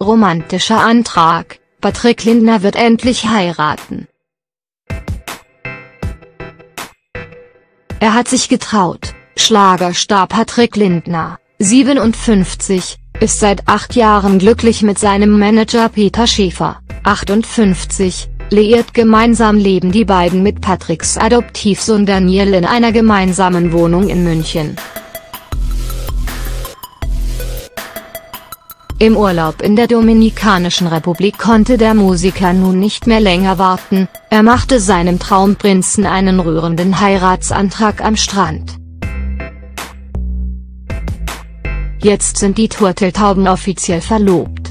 Romantischer Antrag: Patrick Lindner wird endlich heiraten. Er hat sich getraut. Schlagerstar Patrick Lindner, 57, ist seit 8 Jahren glücklich mit seinem Manager Peter Schäfer, 58, liiert. Gemeinsam leben die beiden mit Patricks Adoptivsohn Daniel in einer gemeinsamen Wohnung in München. Im Urlaub in der Dominikanischen Republik konnte der Musiker nun nicht mehr länger warten, er machte seinem Traumprinzen einen rührenden Heiratsantrag am Strand. Jetzt sind die Turteltauben offiziell verlobt.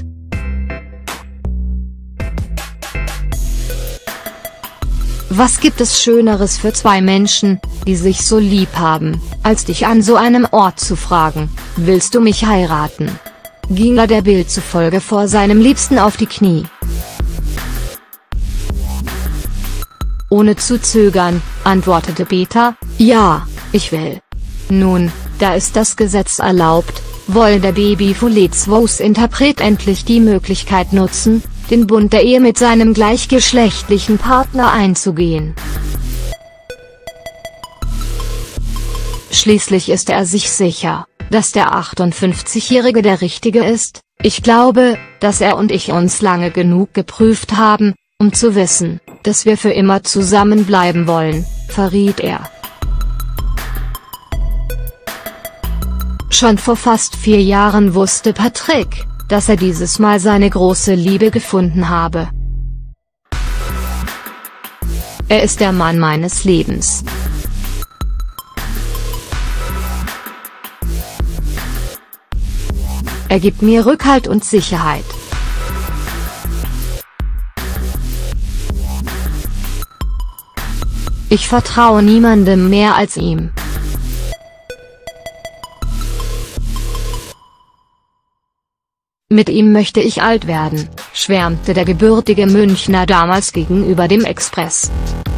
Was gibt es Schöneres für zwei Menschen, die sich so lieb haben, als dich an so einem Ort zu fragen: Willst du mich heiraten? Ging er der Bild zufolge vor seinem Liebsten auf die Knie. Ohne zu zögern, antwortete Peter: Ja, ich will. Nun, da ist das Gesetz erlaubt, wollen der Babyfoulet-Interpret endlich die Möglichkeit nutzen, den Bund der Ehe mit seinem gleichgeschlechtlichen Partner einzugehen. Schließlich ist er sich sicher, dass der 58-Jährige der Richtige ist. Ich glaube, dass er und ich uns lange genug geprüft haben, um zu wissen, dass wir für immer zusammenbleiben wollen, verriet er. Schon vor fast 4 Jahren wusste Patrick, dass er dieses Mal seine große Liebe gefunden habe. Er ist der Mann meines Lebens. Er gibt mir Rückhalt und Sicherheit. Ich vertraue niemandem mehr als ihm. Mit ihm möchte ich alt werden, schwärmte der gebürtige Münchner damals gegenüber dem Express.